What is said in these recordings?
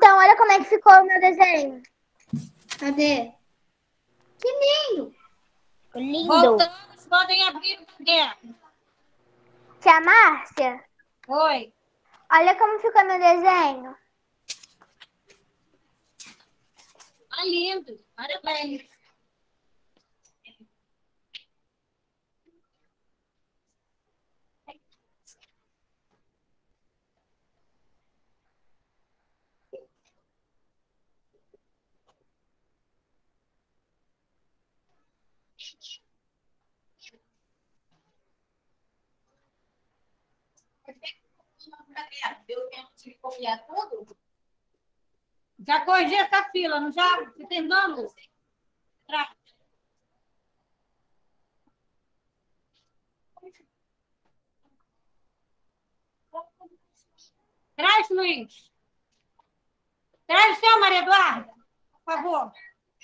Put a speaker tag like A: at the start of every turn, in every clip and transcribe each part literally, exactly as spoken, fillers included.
A: Então, olha como é que ficou o meu desenho.
B: Cadê? Que lindo!
A: Lindo.
C: Voltamos, podem abrir o caderno.
A: Tia Márcia,
C: Oi.
A: olha como ficou meu desenho.
C: Tá lindo. Parabéns. Deu tempo de copiar tudo? Já corrigi essa fila, não já? Você terminando? Traz. Traz, Luiz. Traz o seu, Maria Eduarda, por favor.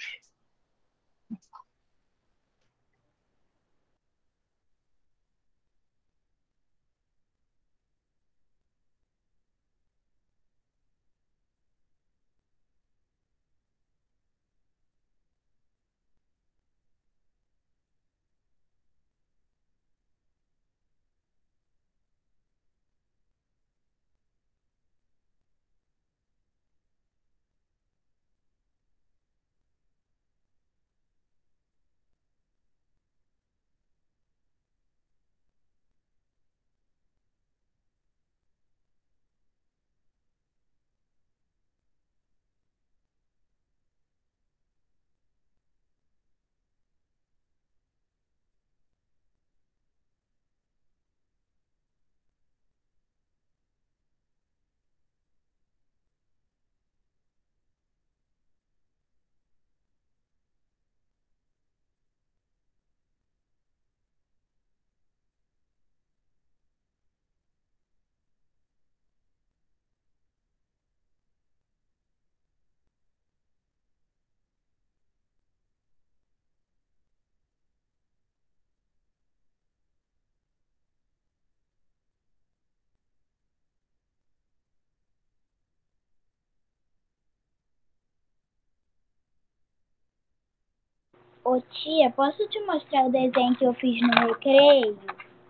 A: Ô tia, posso te mostrar o desenho que eu fiz no recreio?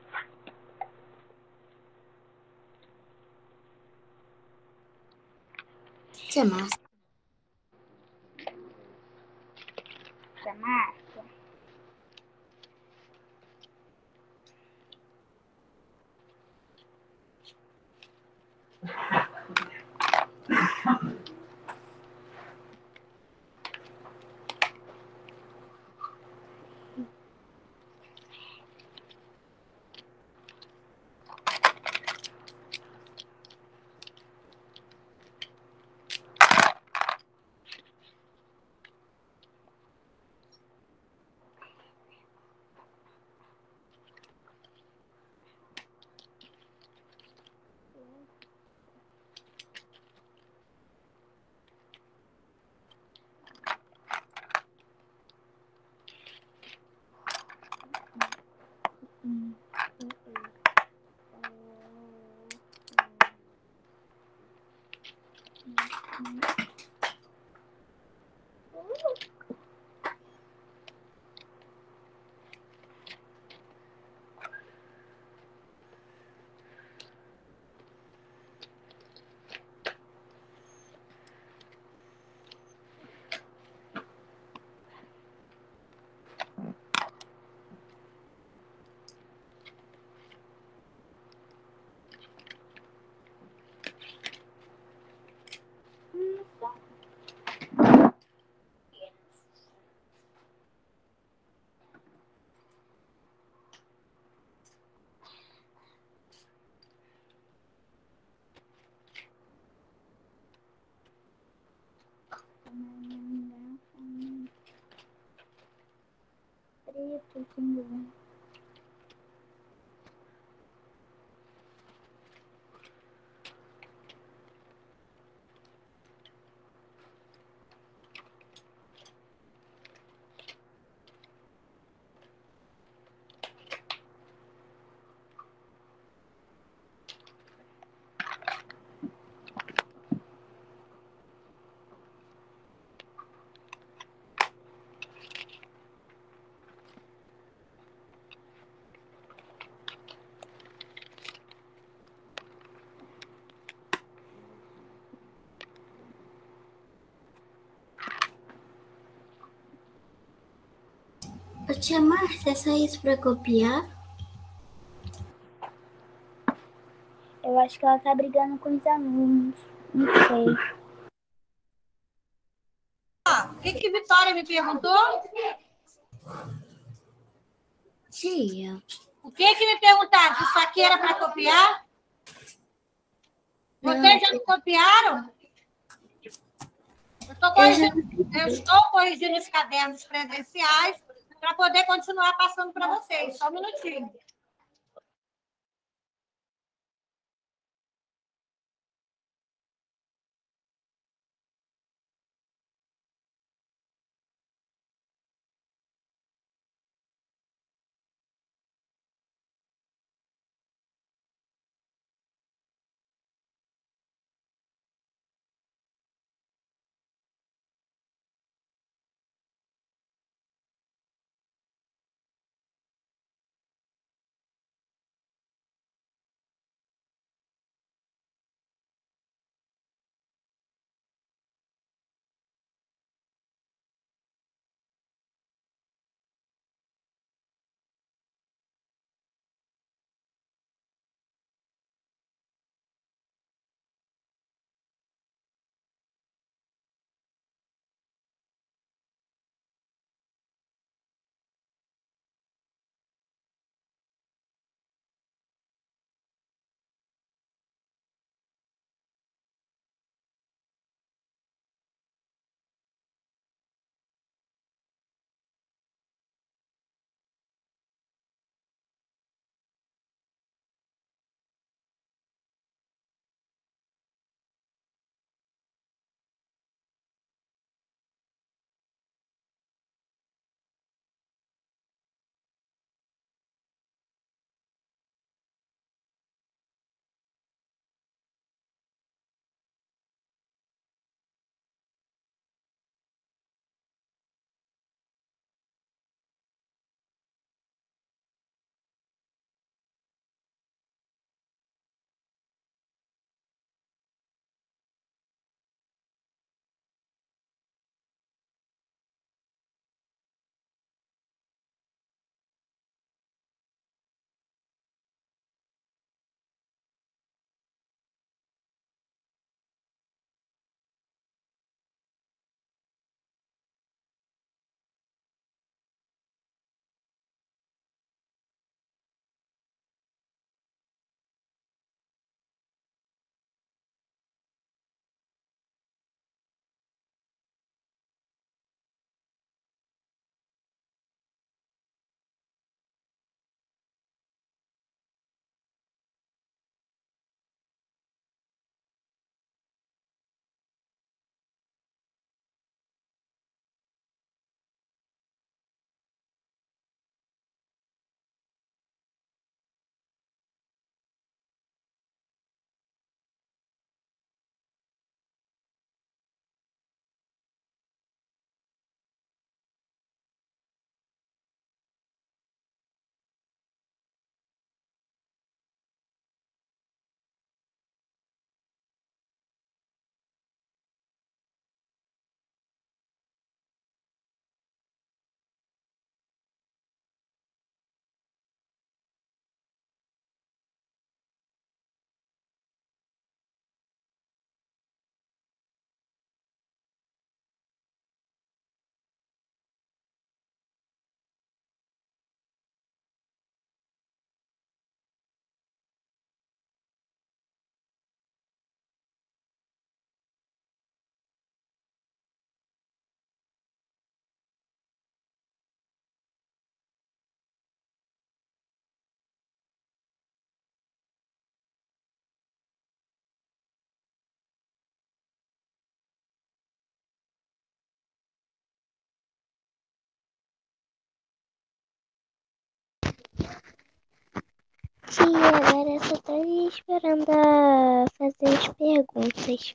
B: Tia Márcia.
A: Tia Márcia. Preto, assim,
B: Ô, tia Márcia, é só isso pra copiar?
A: Eu acho que ela tá brigando com os alunos. Não sei.
C: O que, que Vitória me perguntou?
B: Tia.
C: O que que me perguntaram? Se isso aqui era para copiar?
B: Não,
C: Vocês já não copiaram? Eu, tô
B: eu já
C: corrigindo, eu estou corrigindo os cadernos presenciais para poder continuar passando para vocês. Só um minutinho.
A: Tia, agora eu só tô esperando a fazer as perguntas.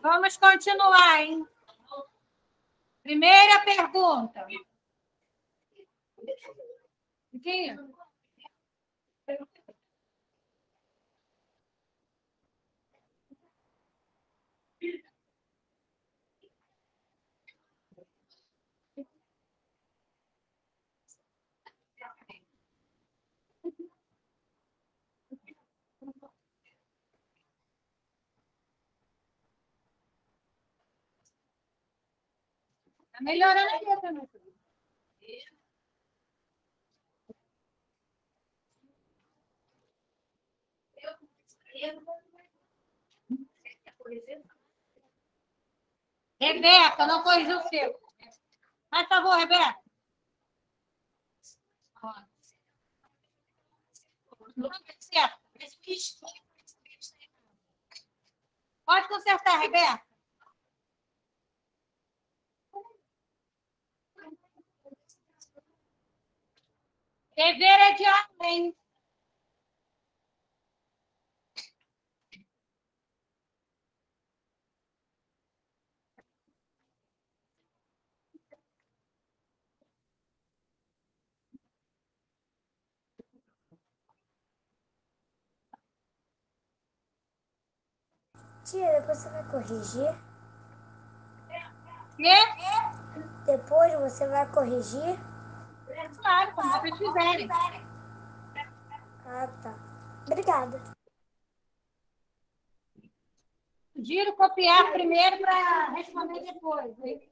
C: Vamos continuar, hein? Primeira pergunta. Aqui. Está melhorando aqui também. Rebeca, não corrigiu o seu. Faz favor, Rebeca. Não certo. Pode consertar, Rebeca. Dever é de ordem.
D: Tia, depois você vai corrigir?
C: Quê?
D: Depois você vai corrigir?
C: Claro, como vocês fizerem.
D: Ah, tá. Obrigada.
C: Giro copiar primeiro para responder depois. Hein?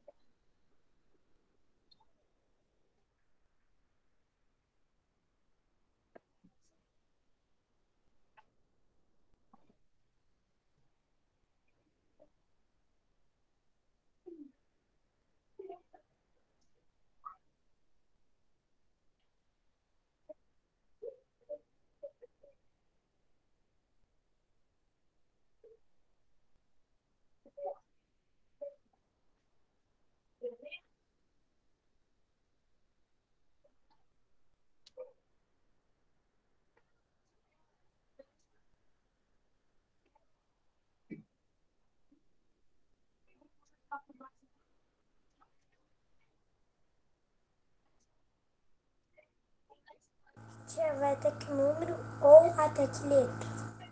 D: Tia, vai até que número ou até que letra?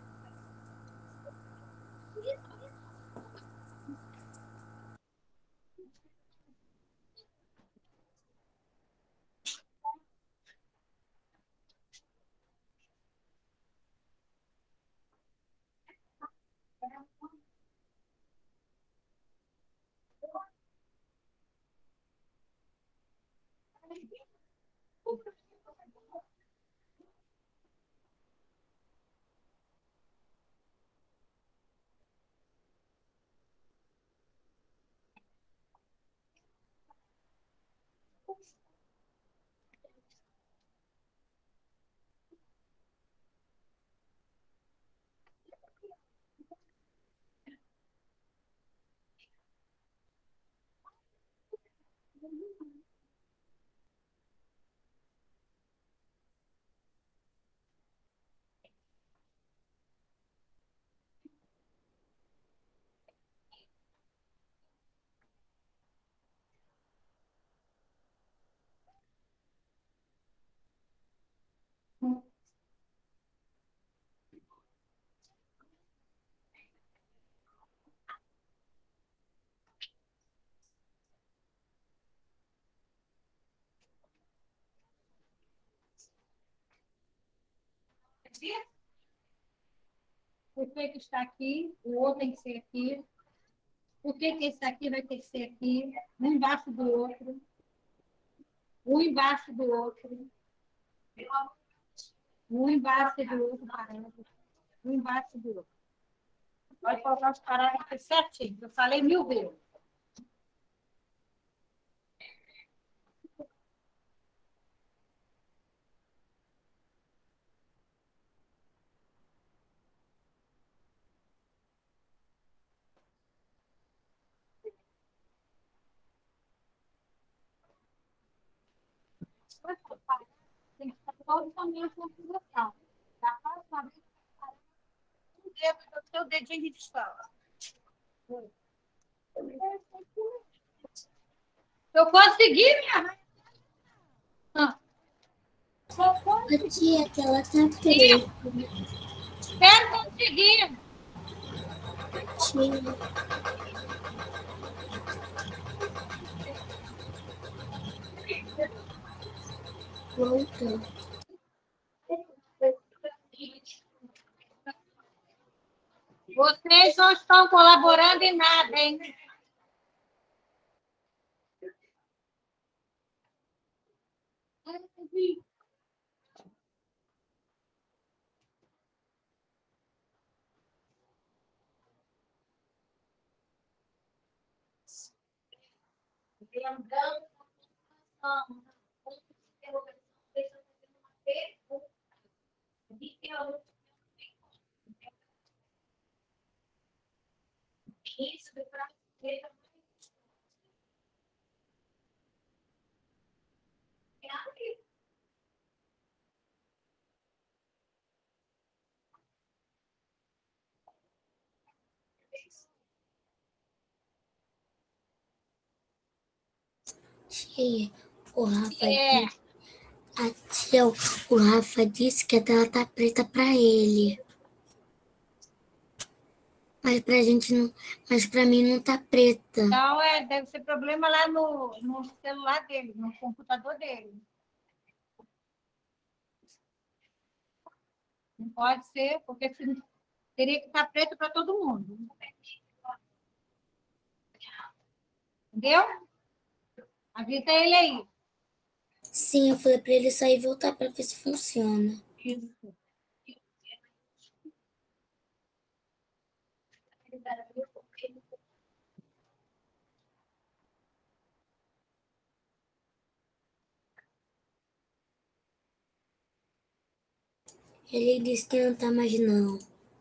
C: O efeito está aqui, o outro tem que ser aqui. Por que que esse aqui vai ter que ser aqui? Um embaixo do outro. Um embaixo do outro. Um embaixo do outro parâmetro. Um embaixo do outro. Pode colocar os parâmetros certinho. Eu falei mil vezes. Tem que estar todo também a configuração. Já faz uma vez um dedo do seu dedinho de distância. Eu consegui, minha. Ah,
B: Ô, tia, que ela tá preta.
C: quero conseguir.
B: Tia. Voltou.
C: Vocês não estão colaborando em nada, hein?
B: Tia, o Rafa
C: É.
B: disse, a tia, o Rafa disse que a tela tá preta pra ele. Mas pra gente não, mas pra mim não tá preta.
C: Então, é, deve ser problema lá no, no celular dele, no computador dele. Não pode ser, porque se- teria que estar preto para todo mundo. Entendeu? Avisa ele aí.
B: Sim, eu falei pra ele sair e voltar pra ver se funciona.
C: Isso.
B: Ele disse que não tá mais não.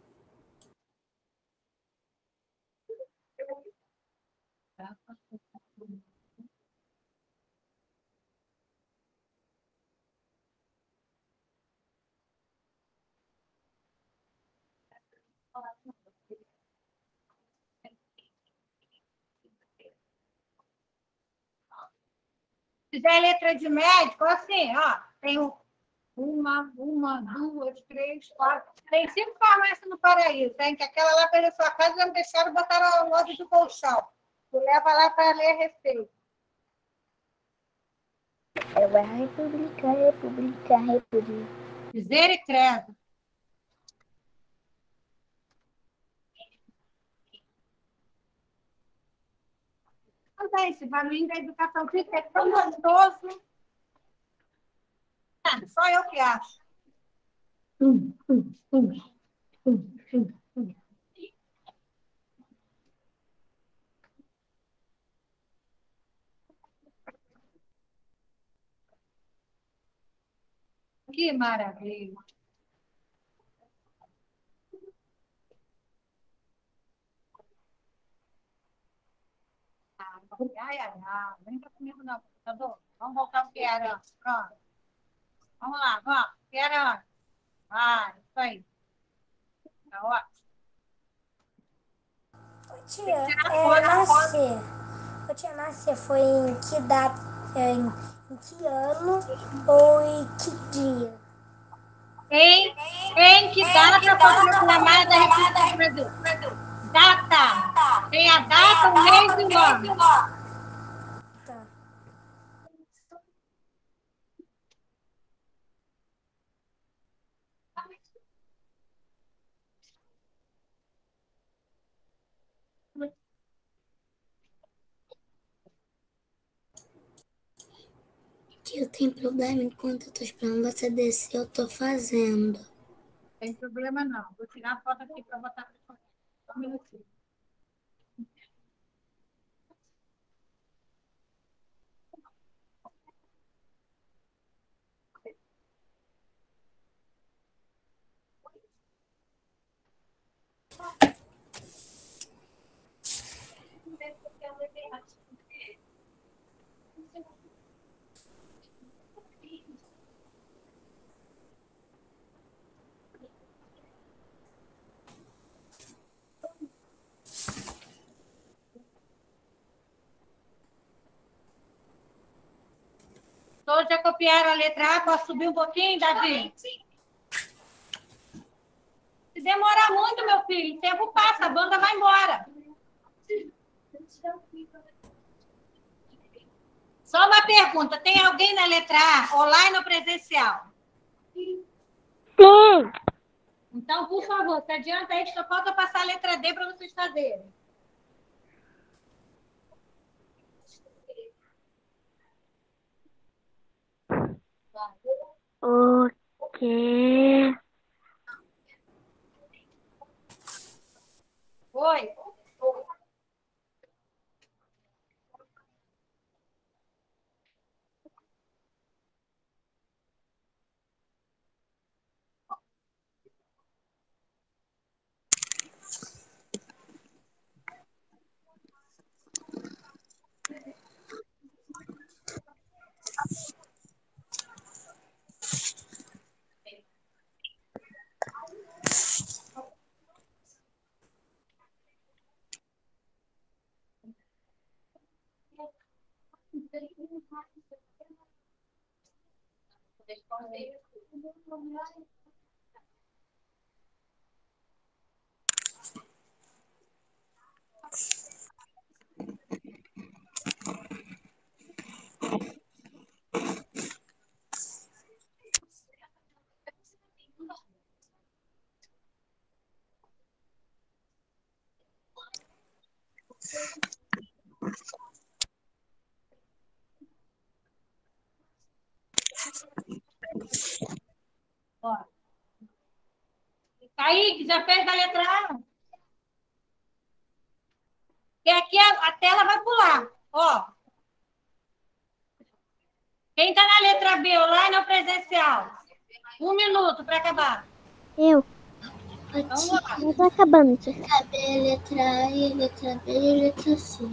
C: Se fizer letra de médico, assim, ó, tem uma, uma, duas, três, quatro. Tem cinco farmácias no Paraíso, tem que aquela lá pela sua casa já me deixaram botar a loja de colchão. Tu leva lá para ler a receita.
A: É a República, República, República.
C: Dizer e credo. Também, esse barulhinho da educação física é tão gostoso. Ah, só eu que acho. Hum, hum, hum, hum, hum, hum. Que maravilha. Ai, ai, ai. Vem cá comigo no computador. Vamos voltar pro que era antes. Pronto. Vamos lá, vamos. O que era antes? Ah, isso aí. Tá ótimo.
D: Ô,
C: Tem que
D: tia,
C: tirar a
D: é,
C: foto.
D: nascer. Ô, tia, nascer foi em que data, é, em, em que ano ou em que dia?
C: Em, em que data foi proclamada a República do Brasil? Data. Tem a data, o mês e o ano.
D: Tá.
B: Que eu tenho problema enquanto eu tô esperando você descer, eu tô fazendo.
C: Não tem problema, não. Vou tirar a foto aqui para botar para só um minutinho. Todos já copiaram a letra A? Posso subir um pouquinho, Davi? Se demorar muito, meu filho, o tempo passa, a banda vai embora. Só uma pergunta, tem alguém na letra A, online ou presencial?
A: Sim.
C: Então, por favor, se adianta aí que só falta passar a letra D para vocês fazerem.
A: Ok.
C: Oi? Ó. Kaique, já fez a letra A? E aqui a, a tela vai pular. Ó. Quem está na letra B, online ou presencial? Um minuto para acabar.
A: Eu.
C: Vamos lá.
A: Eu tô acabando, tia.
B: Cabe a letra A e a letra B e a letra C.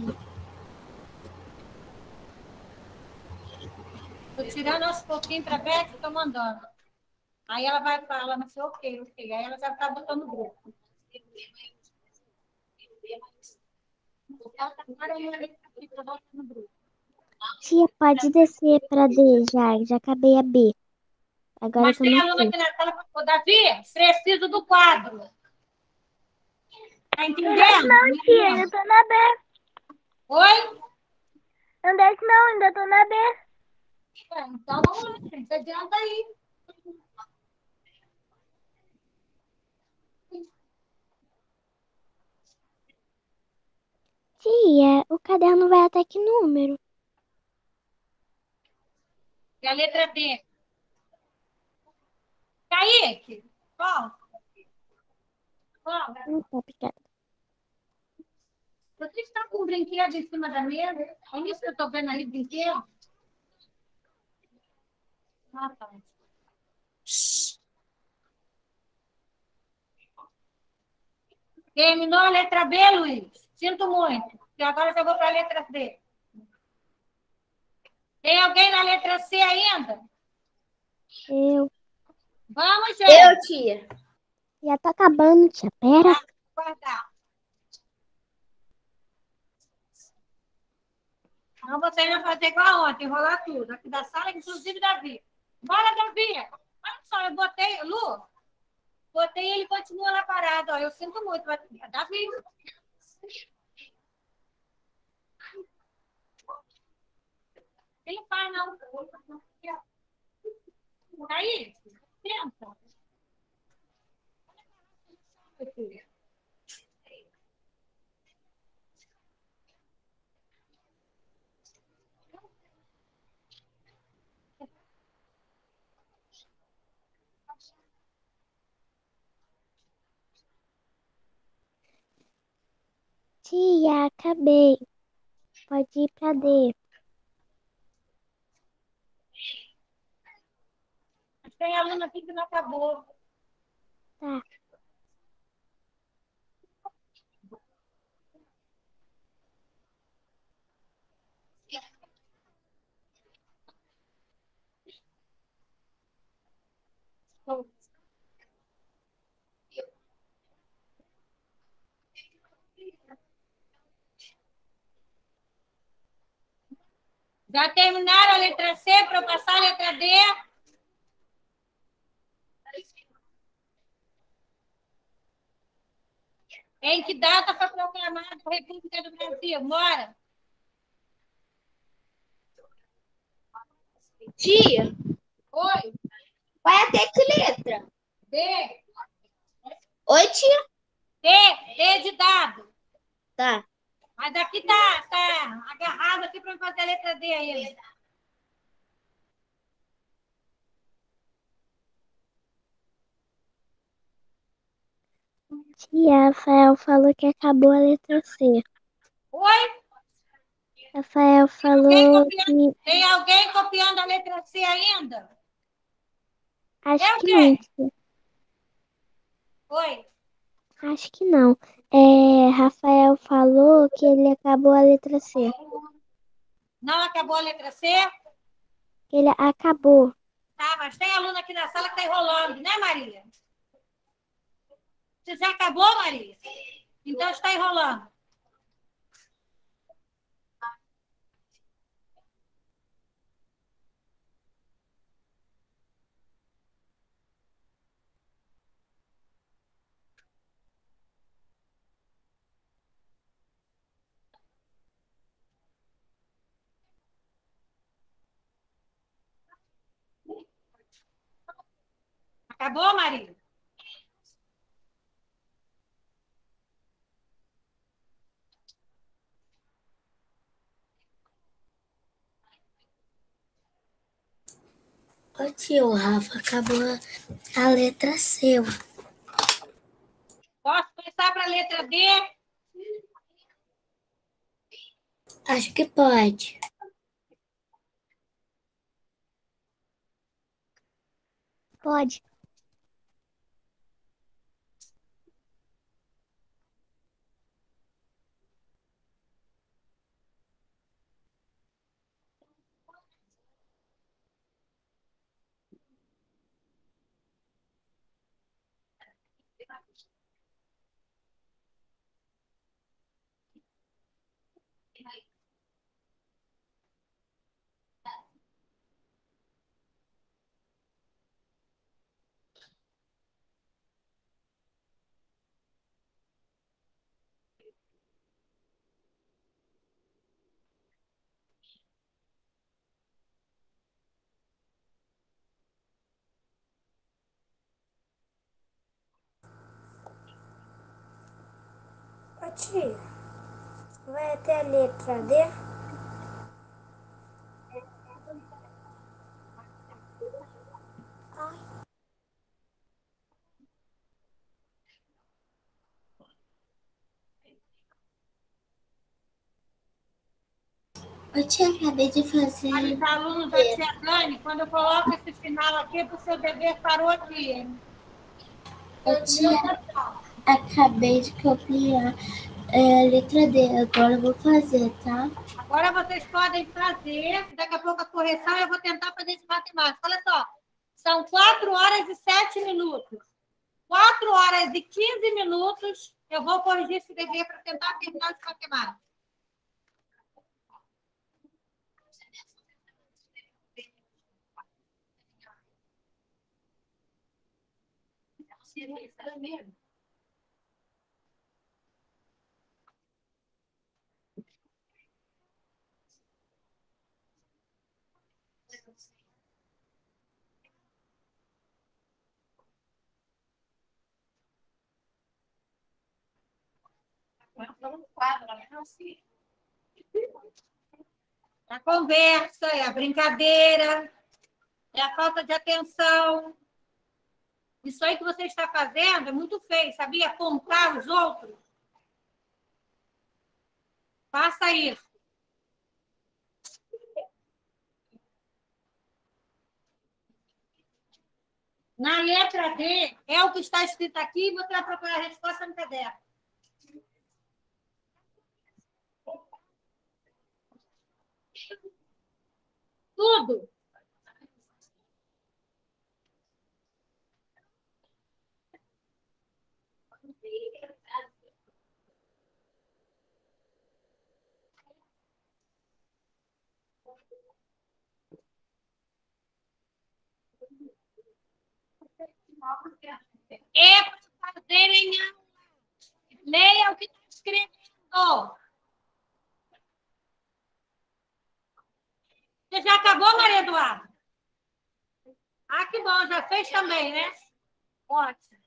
C: Estou tirando aos pouquinhos para Beth e estou mandando. Aí ela vai falar, mas ok, ok. Aí ela já está botando o grupo.
A: Tia, pode descer pra D já. Já acabei a B. Agora
C: Mas
A: eu tô
C: tem
A: no
C: aluno
A: C.
C: aqui na sala. Ô, Davi, preciso do quadro. Tá entendendo?
D: Não, tia, ainda tô na B.
C: Oi?
D: Não desce não, ainda tô na B.
C: É, então vamos lá, gente. Adianta aí.
A: Tia, o caderno vai até que número?
C: E a letra D. Kaique, qual? Qual?
A: Não tá, obrigada.
C: Você está com um brinquedo em cima da mesa? É isso que eu estou vendo ali, brinquedo? Ah, tá. Terminou a letra B, Luiz? Sinto muito. E agora eu vou para a letra D. Tem alguém na letra C ainda?
A: Eu.
C: Vamos, gente.
B: Eu, tia.
A: Já tá acabando, tia. Pera.
C: Tá, guardar. Então você vai fazer igual ontem, enrolar tudo. Aqui da sala, inclusive Davi. Bora, Davi. Olha só, eu botei, Lu, botei e ele continua lá parado. Ó. Eu sinto muito. Mas... Davi. Ele faz, não. Aí, tenta.
A: Tia, acabei. Pode ir pra D.
C: Tem aluno aqui que não acabou.
A: Tá.
C: Já terminaram a letra C para eu passar a letra D? Em que data foi proclamada a República do Brasil? Bora!
A: Tia,
C: Oi,
A: vai até que letra?
C: D.
A: Oi, tia?
C: D, D de dado.
A: Tá.
C: Mas aqui tá, tá agarrado aqui para fazer a letra D aí.
A: Tia, Rafael falou que acabou a letra C.
C: Oi?
A: Rafael
C: Tem alguém
A: falou
C: copiando,
A: que.
C: tem alguém copiando a letra C ainda?
A: Acho
C: Eu
A: que não,
C: quem?
A: tia.
C: Oi.
A: Acho que não. É, Rafael falou que ele acabou a letra C.
C: Não acabou a letra C?
A: Ele acabou.
C: Tá, mas tem aluno aqui na sala que está enrolando, né, Maria? Você já acabou, Maria? Então está enrolando. Acabou, Maria?
B: Ô tio, Rafa, acabou a, a letra C.
C: Posso passar para a letra D?
B: Acho que pode.
A: Pode.
D: Ô tia, vai até a letra D? Ai,
B: Ô tia, acabei de fazer.
C: Mas os alunos da tia Dani, quando eu coloco esse final aqui, o seu dever parou aqui, hein?
B: Ô tia, acabei de copiar é, a letra D. Agora eu vou fazer, tá?
C: Agora vocês podem fazer, daqui a pouco a correção, eu vou tentar fazer de matemática. Olha só, são quatro horas e sete minutos. Quatro horas e quinze minutos, eu vou corrigir esse dever para tentar terminar de matemática. A conversa, é a brincadeira, é a falta de atenção. Isso aí que você está fazendo é muito feio, sabia? Apontar os outros. Faça isso. Na letra D, é o que está escrito aqui e você vai procurar a resposta no caderno. Tudo. É para fazerem aula. Leia o que está escrevendo. Você já acabou, Maria Eduarda? Ah, que bom, já fez também, né? Ótimo.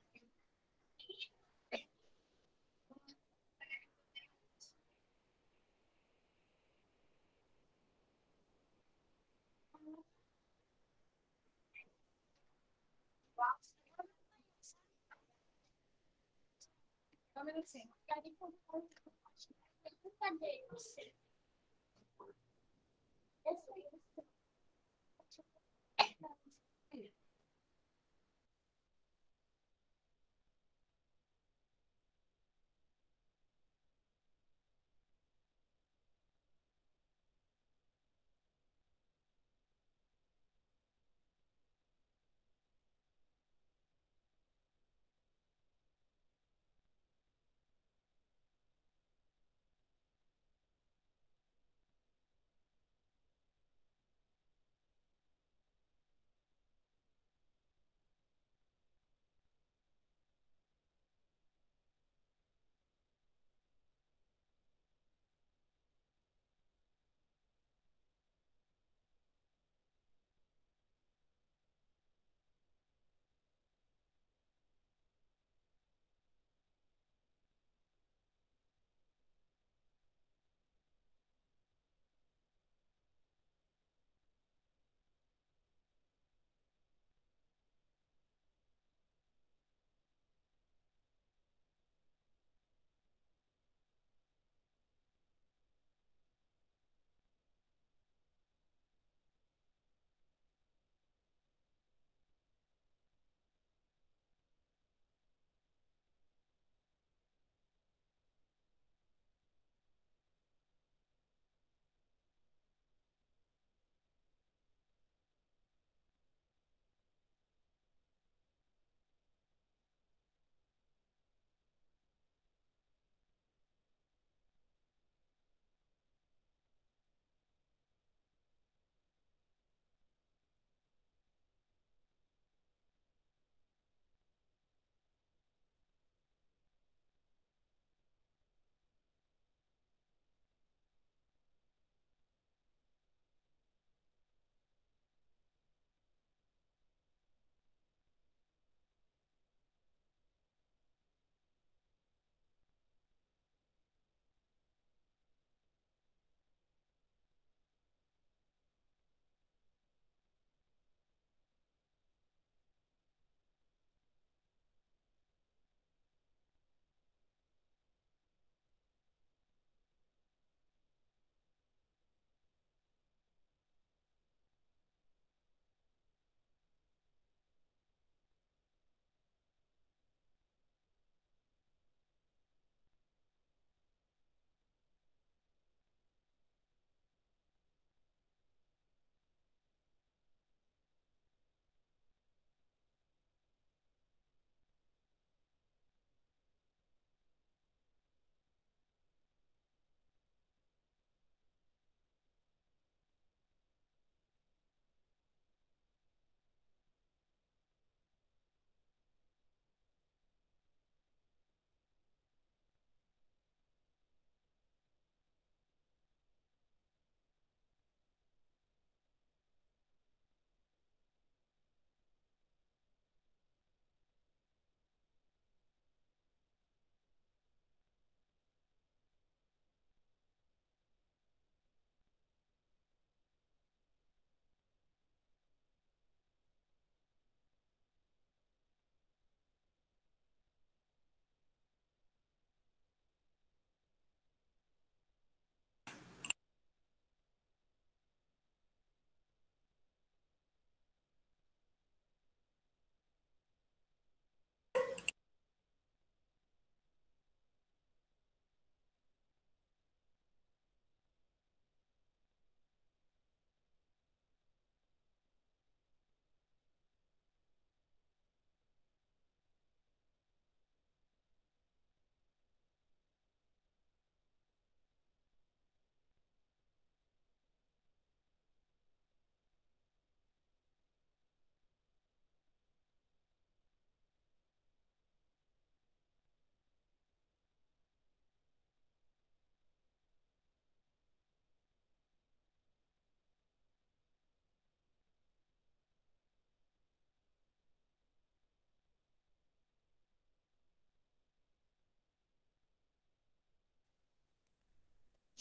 C: Um minutinho.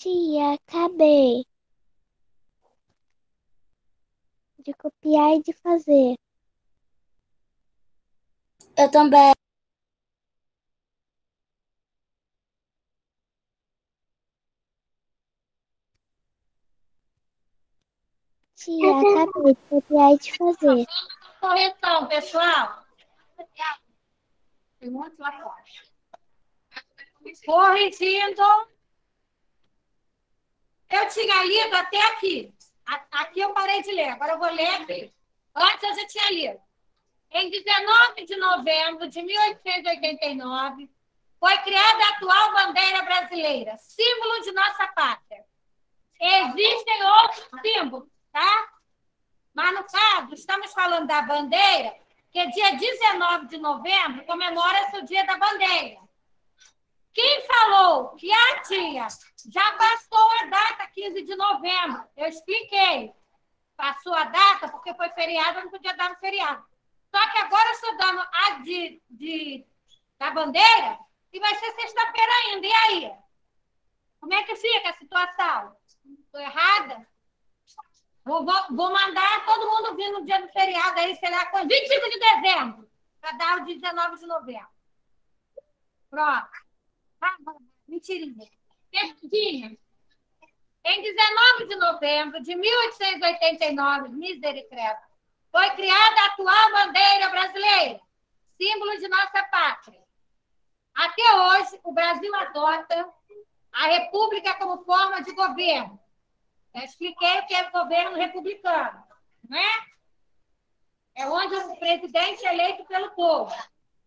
A: Tia, acabei de copiar e de fazer.
B: Eu também.
A: Tia, acabei de copiar e de fazer.
C: Correção, pessoal. Tem um monte lá fora. Corrigindo. Eu tinha lido até aqui. Aqui eu parei de ler, agora eu vou ler aqui. Antes eu já tinha lido. Em dezenove de novembro de mil oitocentos e oitenta e nove, foi criada a atual bandeira brasileira, símbolo de nossa pátria. Existem outros símbolos, tá? Mas, no caso, estamos falando da bandeira, que dia dezenove de novembro comemora-se o Dia da Bandeira. Quem falou que a tia já passou a data quinze de novembro? Eu expliquei. Passou a data porque foi feriado, eu não podia dar no feriado. Só que agora eu estou dando a de, de, da bandeira e vai ser sexta-feira ainda. E aí? Como é que fica a situação? Estou errada? Vou, vou, vou mandar todo mundo vir no dia do feriado aí, sei lá, com vinte e cinco de dezembro, para dar o dia dezenove de novembro. Pronto. Ah, mentirinha. Pertinho. Em dezenove de novembro de mil oitocentos e oitenta e nove, misericórdia, foi criada a atual bandeira brasileira, símbolo de nossa pátria. Até hoje, o Brasil adota a República como forma de governo. Eu expliquei o que é governo republicano, não é? É onde o presidente é eleito pelo povo,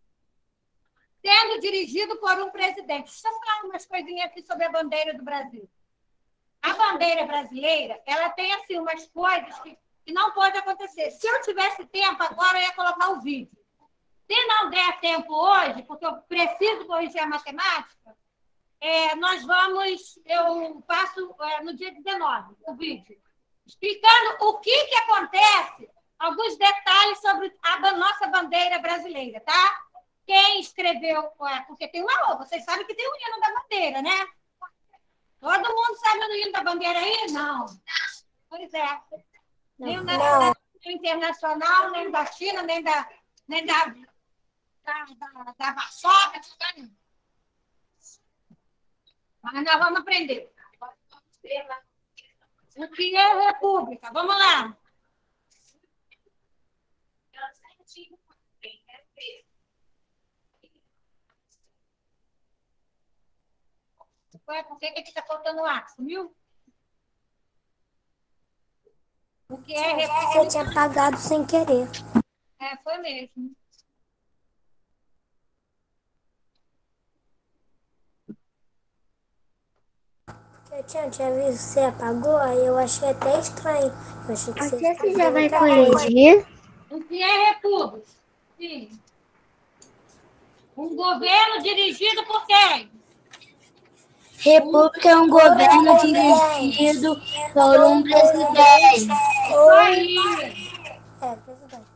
C: sendo dirigido por um presidente. Deixa eu falar umas coisinhas aqui sobre a bandeira do Brasil. A bandeira brasileira, ela tem assim umas coisas que, que não pode acontecer. Se eu tivesse tempo agora, eu ia colocar o vídeo. Se não der tempo hoje, porque eu preciso corrigir a matemática, é, nós vamos, eu faço é, no dia dezenove o vídeo, explicando o que, que acontece, alguns detalhes sobre a nossa bandeira brasileira, tá? Quem escreveu, é, porque tem uma, vocês sabem que tem o hino da bandeira, né? Todo mundo sabe o hino da bandeira aí? Não. Pois é. Nem o nacional, nem o internacional, nem da China, nem da, nem da, da, da, da Varsóvia. Mas nós vamos aprender. O que é república? Vamos lá. Ué, por que que está faltando ar? Sumiu? O que é república?
D: Eu tinha apagado sem querer.
C: É, foi mesmo.
D: Eu tinha, tinha visto que você apagou, aí eu achei até estranho. Eu achei que
A: A
D: você
A: tia
D: estava
A: já vai
D: outra coisa.
A: corrigir?
C: O que é república? Sim. Um governo dirigido por quem?
B: República é um governo dirigido por um presidente.
C: Isso aí.
D: É, presidente.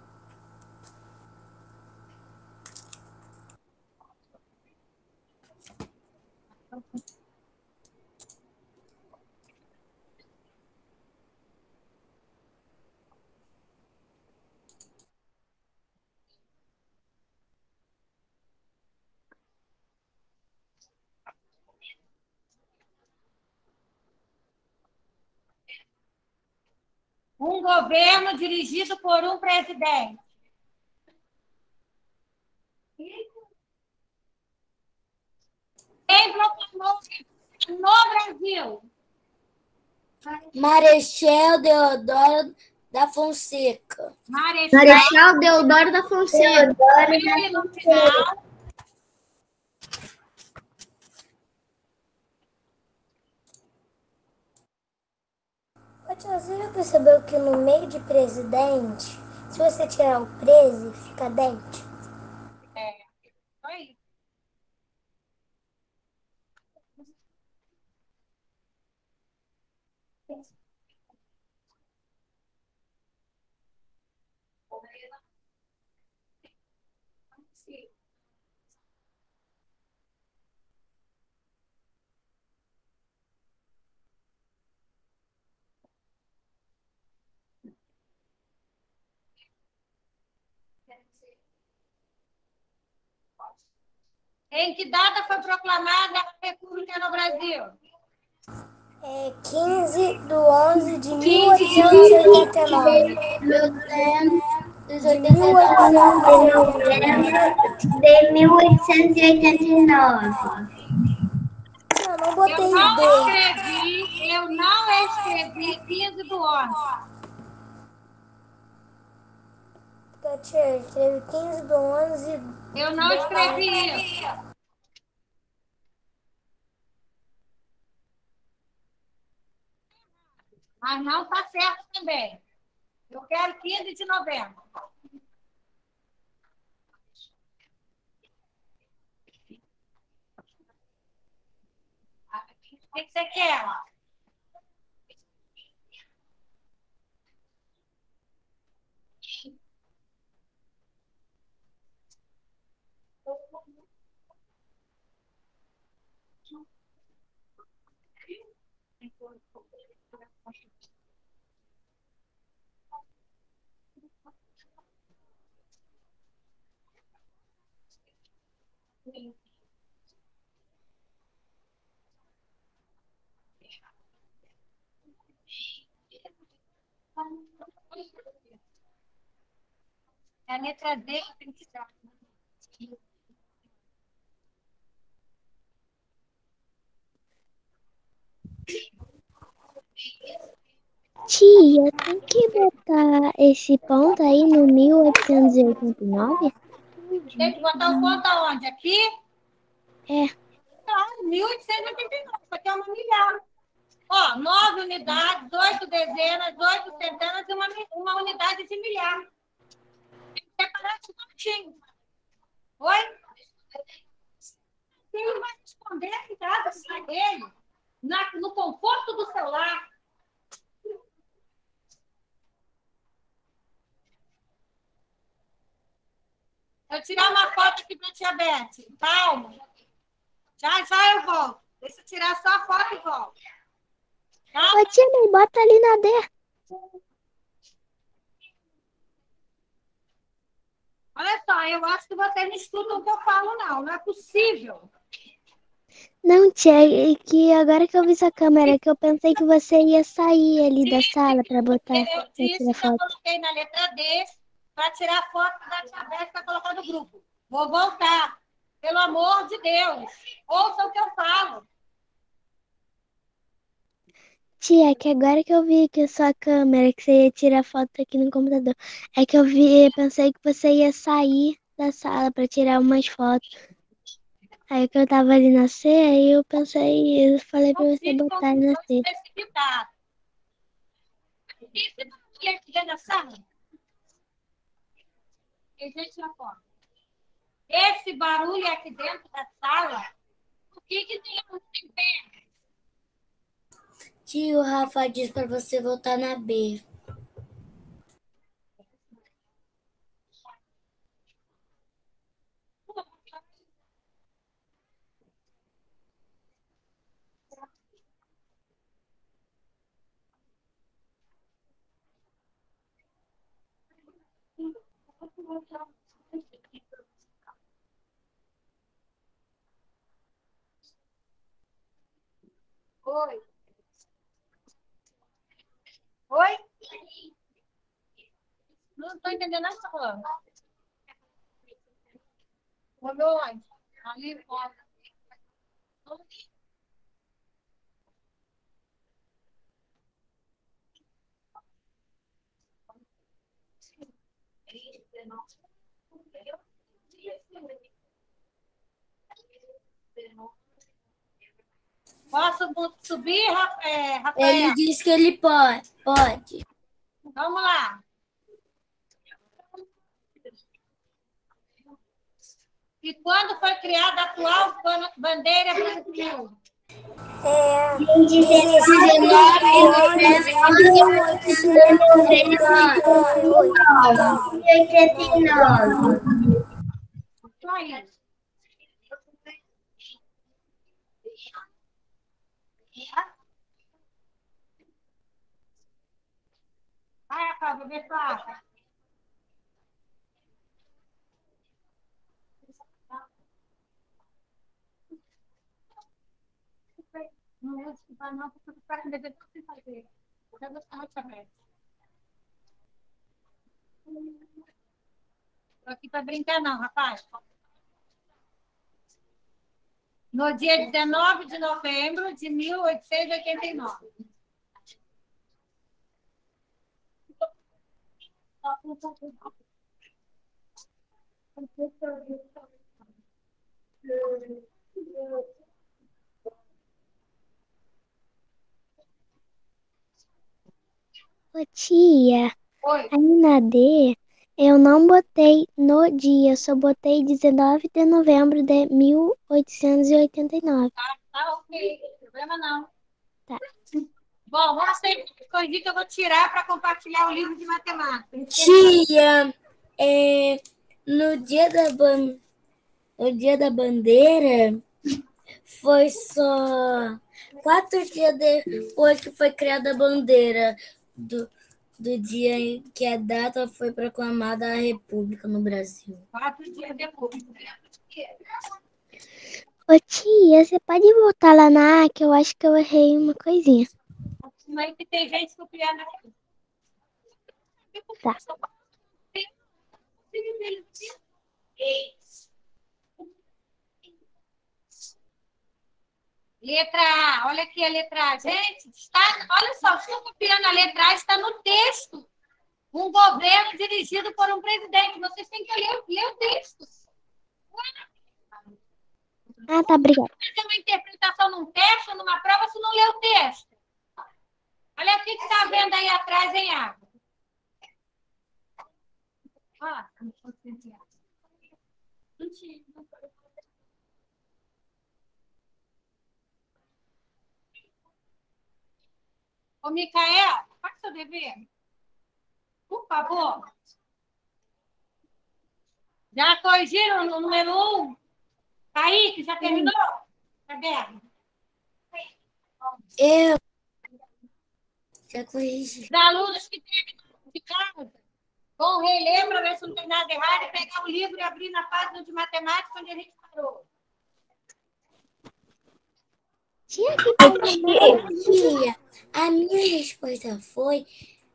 C: Um governo dirigido por um presidente. Quem proclamou no Brasil?
B: Marechal Deodoro da Fonseca.
C: Marechal,
A: Marechal Deodoro da Fonseca.
C: e no final,
D: Ô, tia, você já percebeu que no meio de presidente, se você tirar o prese, fica dente?
C: é, foi. Em que data foi proclamada a República no Brasil?
D: É quinze de onze de mil oitocentos e oitenta e nove. De mil oitocentos e oitenta e nove.
B: De mil oitocentos e oitenta e nove.
D: Tia, eu não
C: Eu
D: botei
C: não
D: D.
C: escrevi, eu não escrevi quinze do onze.
D: Então, tia, eu escrevi quinze do onze.
C: Eu não escrevi isso. Mas não está certo também. Eu quero quinze de novembro. O que você quer? É a letra D que tem que ser.
A: Tia, tem que botar esse ponto aí no mil oitocentos e oitenta e nove?
C: Tem que botar o ponto aonde? Aqui?
A: É.
C: Claro, mil oitocentos e oitenta e nove. Isso aqui é uma milhar. Ó, nove unidades, oito dezenas, oito centenas e uma, uma unidade de milhar. Tem que separar esse pontinho. Oi? Ele vai responder em casa, sai dele, na, no conforto do celular. Eu tirar uma foto aqui para a tia Beth. Calma. Já, já eu volto. Deixa eu tirar só a foto e volto. Tá?
A: Ô, tia, mãe, bota ali na D.
C: Olha só, eu acho que vocês não escutam o que eu falo, não. Não é possível.
A: Não, tia, é que agora que eu vi sua câmera, que eu pensei que você ia sair ali da sala pra botar,
C: Eu
A: pra
C: disse
A: tirar
C: que eu
A: foto.
C: coloquei na letra D para tirar a foto da tia Beth para colocar no grupo. Vou voltar. Pelo amor de Deus. Ouça o que eu falo.
A: Tia, é que agora que eu vi que a sua câmera, que você ia tirar foto aqui no computador, é que eu vi, pensei que você ia sair da sala pra tirar umas fotos. Aí que eu tava ali na C, aí eu pensei, eu falei pra
C: Não
A: você
C: fique com
A: botar ali na
C: visões
A: C.
C: precipitadas. Esse barulho aqui dentro da sala. Gente, já fora. Esse barulho aqui dentro da sala, o que que tem em pé?
B: Tio, Rafa diz para você voltar na B.
C: Oi. Oi? Não estou entendendo nada que você está falando. Olhou onde? Ali fora. Posso subir, Rafael?
B: Ele disse que ele pode. Pode.
C: Vamos lá. E quando foi criada a atual bandeira brasileira?
D: É
B: dezenove de mil oitocentos e oitenta e nove.
C: Só isso. Vai, Rafa, ver só. Não vou desculpar, não, porque eu ficar com dever sem fazer. Eu já gostava de saber. Tô aqui para brincar, não, rapaz. No dia dezenove de novembro de mil oitocentos e oitenta e nove.
A: Ô, tia,
C: Oi.
A: aí na D eu não botei no dia, eu só botei dezenove de novembro de mil oitocentos e oitenta e nove.
C: Tá, tá ok. Problema não.
A: Tá.
C: Bom, vamos ter coisinha que eu vou tirar para compartilhar o livro de matemática.
B: Tia, é, no dia da ban... no dia da bandeira foi só quatro dias depois que foi criada a bandeira do, do dia em que a data foi proclamada a República no Brasil.
C: Quatro dias depois.
A: Ô, tia, você pode voltar lá na A que eu acho que eu errei uma coisinha.
C: Mas que tem gente copiando aqui.
A: Tá.
C: Letra A, olha aqui a letra A. Gente, está, olha só, estou copiando a letra A, está no texto. Um governo dirigido por um presidente. Vocês têm que ler, ler o texto.
A: Ah, tá, obrigada.
C: Fazer uma interpretação num texto, numa prova, se não lê o texto. Olha o que está vendo aí atrás em água. Ó, Ô, Micael, faz seu dever. Por favor. Já corrigiram no número um? Kaique, já terminou? Cadê?
B: Eu já corrigi.
C: Os alunos que terminaram de casa vão reler para ver se não tem nada errado e pegar o livro e abrir na página de matemática onde a gente parou.
A: Tia, que pena.
B: Tia, a minha resposta foi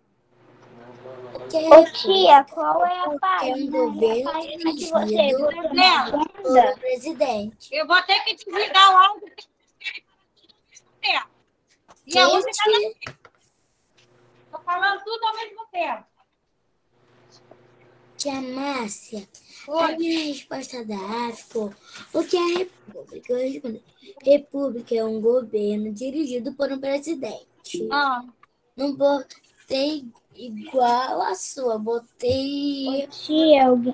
B: o que é
D: Ô tia, qual é a
B: que é um
D: página?
B: governo
D: Que você
B: dirigido
C: Léo,
B: pelo presidente.
C: eu vou ter que desligar o áudio. E a música
B: Gente,
C: Estou falando tudo ao mesmo tempo.
B: tia Márcia, a
C: Oi.
B: minha resposta da A ficou o que é a República? Eu respondi, República é um governo dirigido por um presidente.
C: Ah,
B: Não botei igual a sua, botei...
D: Tia, alguém...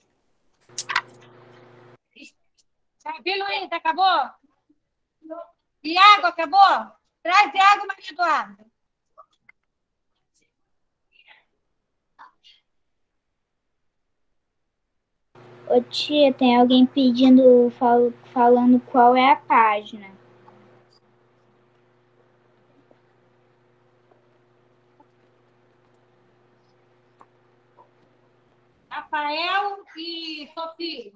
C: tá vindo aí? Acabou? E água, acabou? Traz de água, Maria Eduarda.
D: Ô tia, tem alguém pedindo, fal- falando qual é a página.
C: Rafael e Sofia.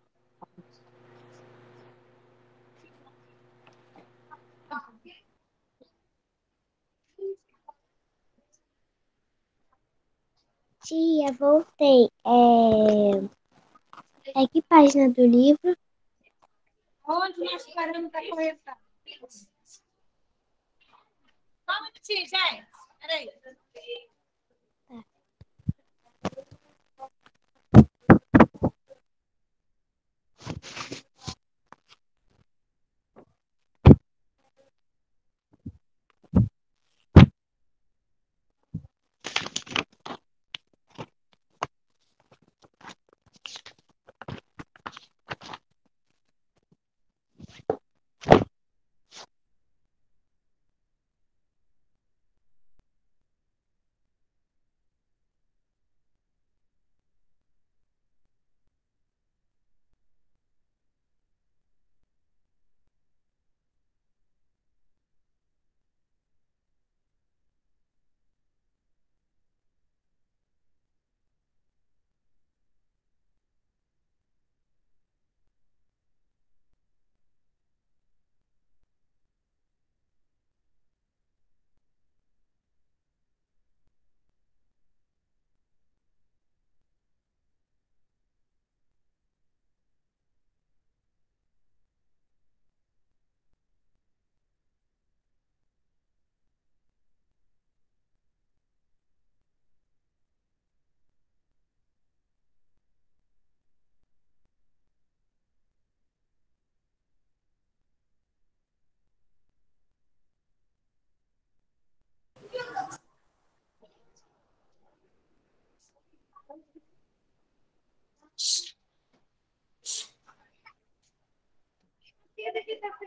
A: Tia, voltei. É... é que página do livro?
C: Onde nós paramos para correção? Só um minutinho, gente. Peraí.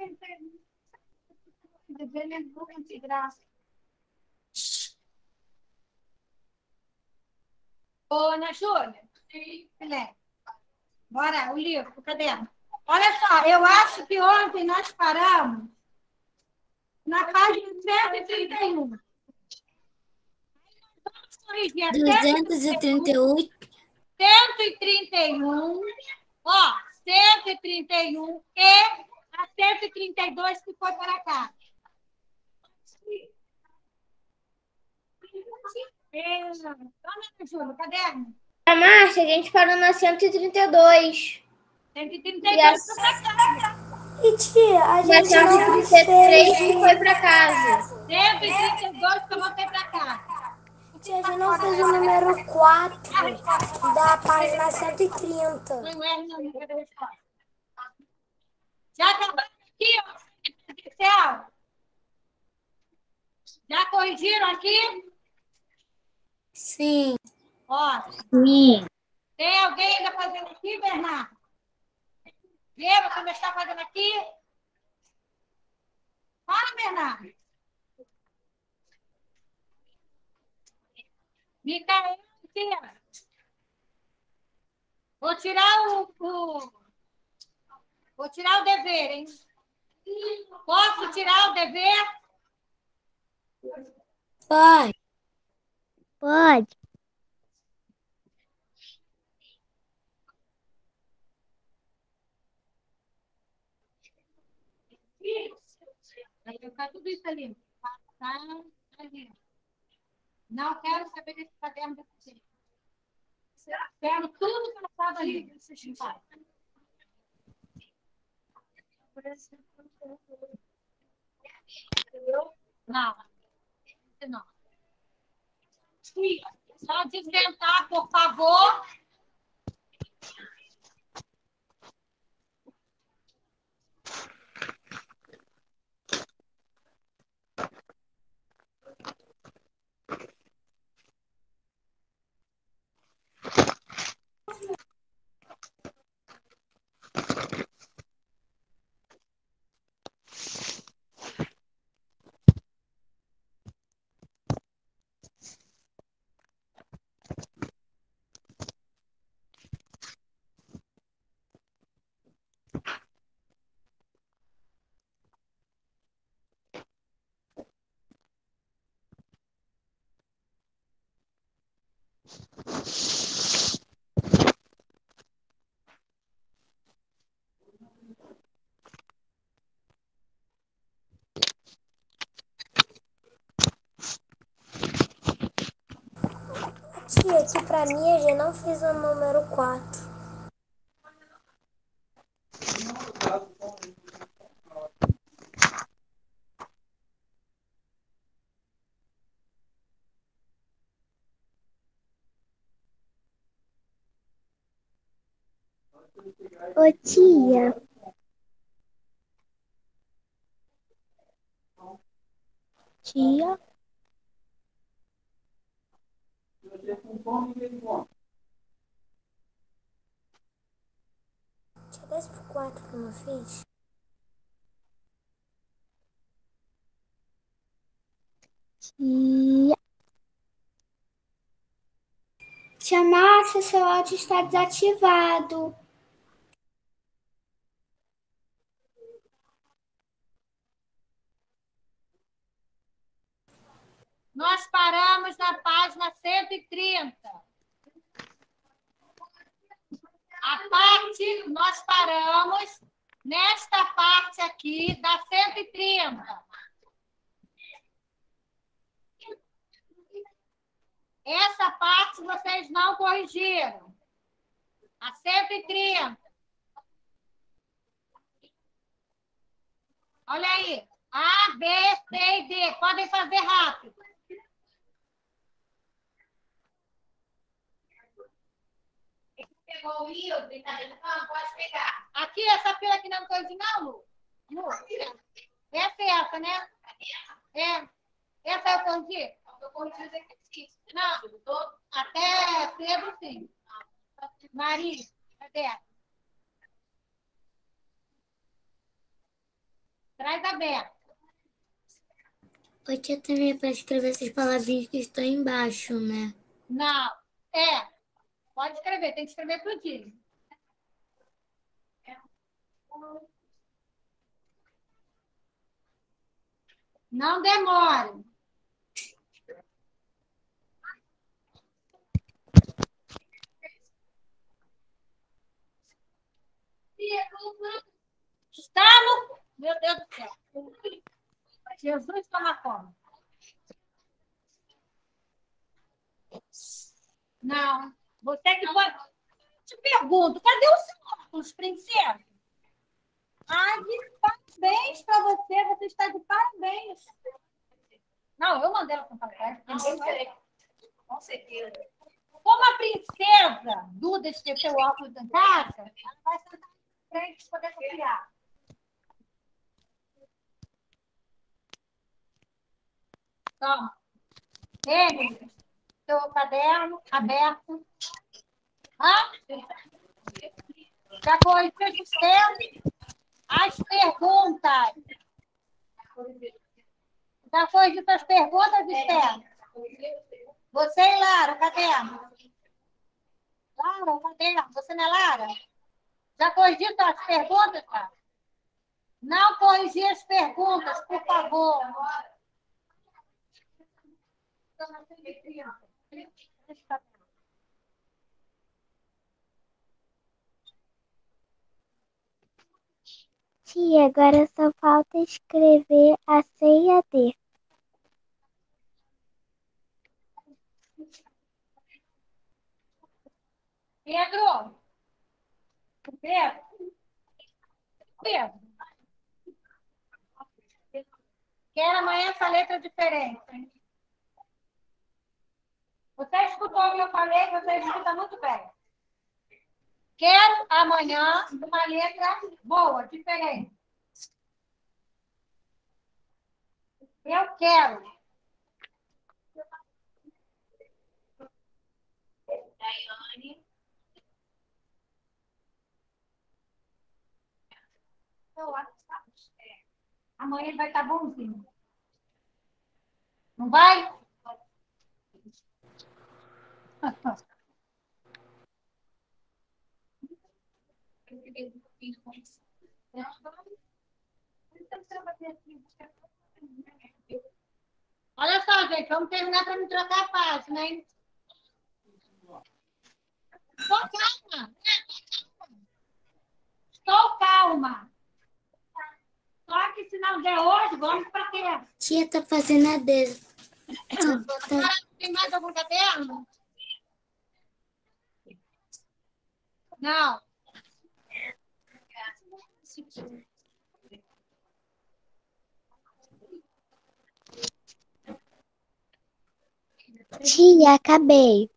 C: De graça. Ô, Ana Júlia. Silêncio. Bora, o livro, o caderno. Olha só, eu acho que ontem nós paramos na página cento e trinta e um. Vamos corrigir a
B: duzentos e trinta e oito.
C: cento e trinta e um. Ó, cento e trinta e um e a cento e trinta e dois que foi para cá. Vamos, Júlio, caderno.
E: A Márcia, a gente parou na cento e trinta e dois.
C: cento e trinta e dois foi para cá.
D: E tia, a
E: E a
D: gente
E: cento e
D: não
E: trinta e três
D: fez...
E: que foi para casa.
C: cento e trinta e dois que eu voltei para cá.
D: Tia, a gente não fez o número quatro da página cento e trinta.
C: Não é, não, não é resposta. Já acabaram aqui, ó. Excel. Já corrigiram aqui?
B: Sim.
C: Ó,
B: Sim.
C: tem alguém ainda fazendo aqui, Bernardo? Vê, você ainda está fazendo aqui? Fala, Bernardo. Micael, tia. Vou tirar o, o... Vou tirar o dever, hein? Posso tirar o dever?
B: Pode.
A: Pode.
C: Vai ficar tudo isso ali. Passar ali. Não quero saber desse caderno desse jeito. Quero tudo passado ali. Não. Não. Só desentar, por favor.
D: Tia, aqui pra mim a gente não fez o número quatro.
A: Ô, tia. Tia.
D: Tia, dez por quatro que eu não fiz.
A: Tia.
E: Tia Márcia, seu áudio está desativado.
C: Nós paramos na página cento e trinta. A parte, nós paramos nesta parte aqui da cento e trinta. Essa parte vocês não corrigiram. A cento e trinta. Olha aí. A, B, C e D. Podem fazer rápido. Pegou o Rio, brincadeira, não pode pegar. Aqui, essa fila aqui não é original, Lu? Lu? Essa é essa, né? É. Essa é o corrigir? Eu corrigi os exercícios. Não, até Pedro, sim. Maria, cadê? Traz aberto.
B: Oi, tia, também é para escrever essas palavrinhas que estão embaixo, né?
C: Não. É. Pode escrever, tem que escrever tudinho. Não demore. Está no... Meu Deus do céu. Jesus toma conta. Não. Você que pode... Te pergunto, cadê o seu óculos, princesa? Ah, de parabéns para você. Você está de parabéns. Não, eu mandei ela com papel. Com certeza. Como a princesa Duda esqueceu o óculos em casa, ela vai sentar em frente para poder copiar. Toma. Ele, seu caderno aberto. Hã? Já corrigiu os temas? As perguntas. Já corrigiu as perguntas, Esther? Você e Lara, caderno. Lara, caderno. Você não é Lara? Já corrigiu as perguntas, cara? Não corrigir as perguntas, por favor.
A: Tia, agora só falta escrever a C e a D.
C: Pedro? Pedro? Pedro? Quero amanhã essa letra diferente. Você escutou o que eu falei? Você escuta muito bem. Quero amanhã uma letra boa, diferente. Eu quero. Daiane. Amanhã ele vai estar bonzinho. Não vai? Olha só, gente, vamos terminar para me trocar a página, hein? Estou calma. Estou calma. Só que se não der hoje, vamos para quê?
B: Tia, tá fazendo a D.
C: Tem mais algum caderno? Não.
A: Tia, acabei.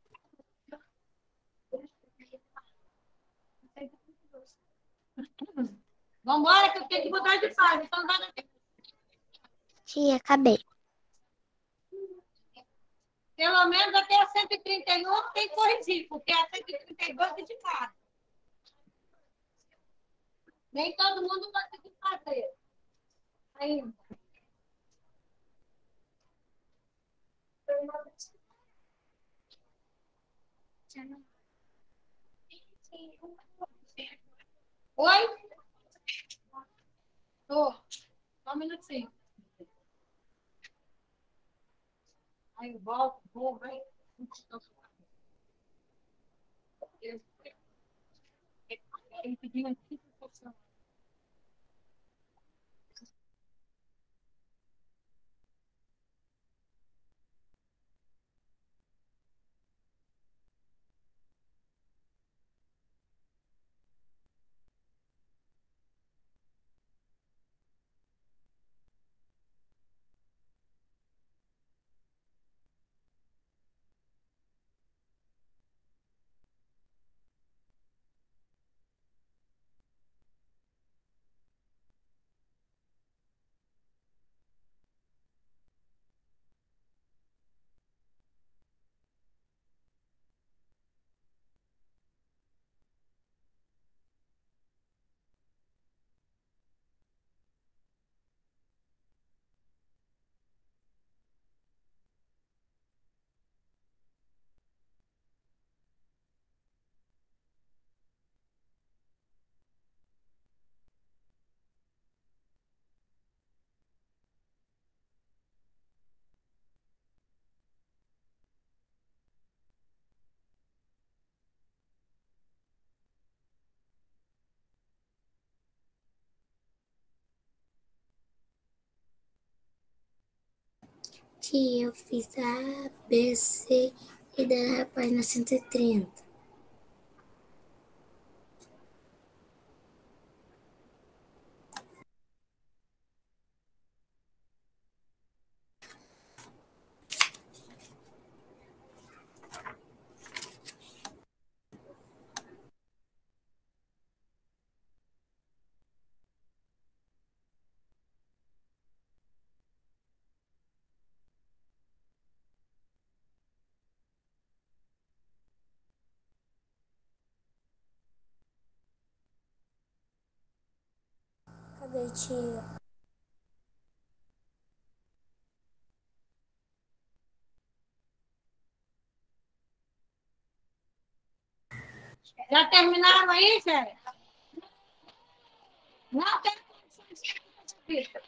C: Vamos embora, que eu tenho que mudar de página. Então, vai...
A: Tia, acabei.
C: Pelo menos até a cento e trinta e um tem que corrigir, porque a cento e trinta e dois é de casa. Nem todo mundo consegue fazer. Ainda. Oi? Tô. Só um minutinho. Aí eu volto, vou, vai. Ele pediu aqui.
B: Tia, eu fiz A, B, C e da página cento e trinta.
D: Acabei, tia.
C: Já terminaram aí, gente? Não tem condições de vida.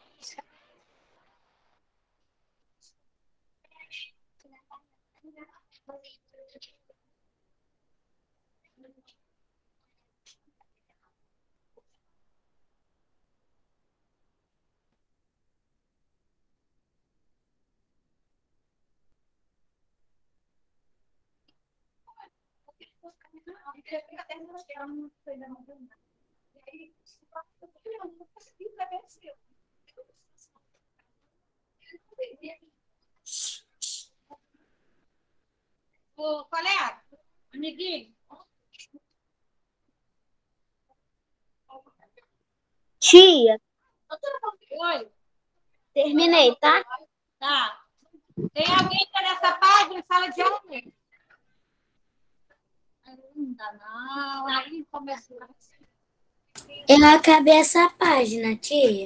C: Ô, colega, amiguinho.
A: Tia,
C: Oi,
A: terminei, tá?
C: tá. Tem alguém que tá nessa página, sala de aula? Ainda não, aí começou.
B: Eu acabei essa página, tia.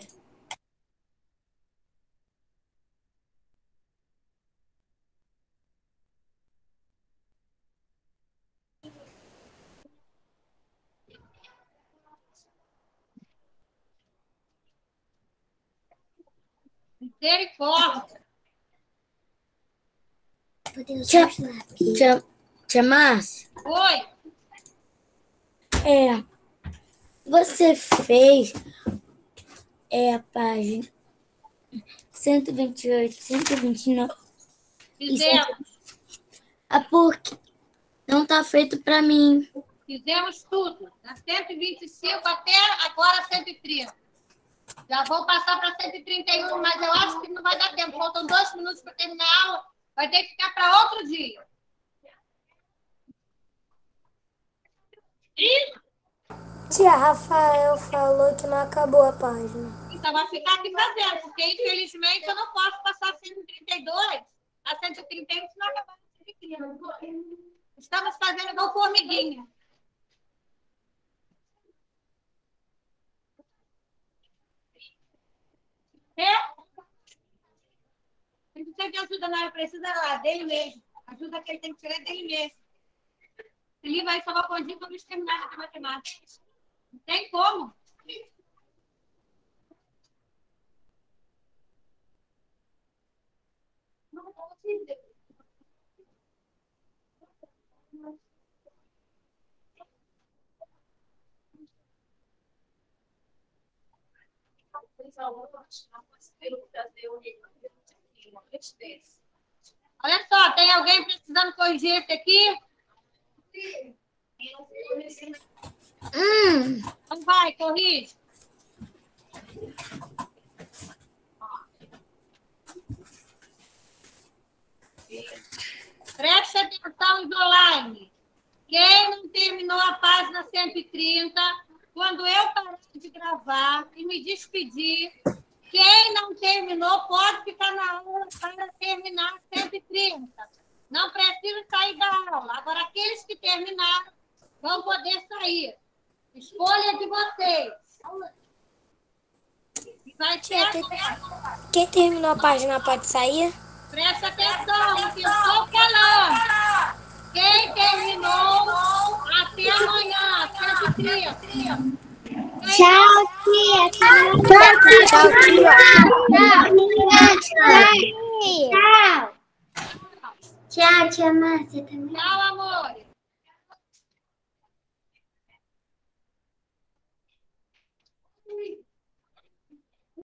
C: Misericórdia.
B: Tia, tia, tia Márcia,
C: Oi,
B: é, você fez é, a página cento e vinte e oito, cento e vinte e nove.
C: fizemos.
B: Ah, porque não tá feito pra mim.
C: Fizemos tudo. Da cento e vinte e cinco até agora cento e trinta. Já vou passar para cento e trinta e um, mas eu acho que não vai dar tempo. Faltam dois minutos para terminar a aula. Vai ter que ficar para outro dia.
D: Tia Rafael falou que não acabou a página.
C: Então vai ficar aqui fazendo, porque infelizmente eu não posso passar cento e trinta e dois a cento e trinta e um se não acabar cento e trinta. Estamos fazendo igual formiguinha. É? Não precisa de ajuda, não. Precisa lá, dele mesmo. A ajuda que ele tem que tirar é dele mesmo. Ele vai salvar o dia quando terminar de matemática. Não tem como. Não posso entender. Olha só, tem alguém precisando corrigir esse aqui?
B: Hum.
C: Então vai, corrige. Preste atenção, online. Quem não terminou a página cento e trinta, quando eu parar de gravar e me despedir, quem não terminou pode ficar na aula para terminar cento e trinta. Não precisa sair da aula. Agora, aqueles que terminaram vão poder sair. Escolha de vocês. Vai ter...
D: Quem terminou a página pode sair?
C: Presta atenção no que eu estou falando. Quem terminou, até amanhã, cento e trinta.
E: Tchau, tia. Tchau,
D: Tchau, tia.
E: Tchau. Tchau, tia Márcia também.
C: Tchau, amores.